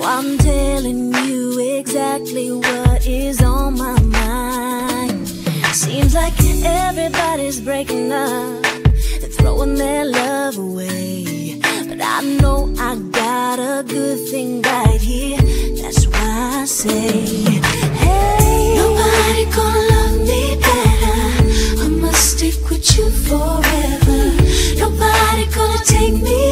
I'm telling you exactly what is on my mind. Seems like everybody's breaking up and throwing their love away, but I know I got a good thing right here. That's why I say, hey, nobody gonna love me better. I must stick with you forever. Nobody gonna take me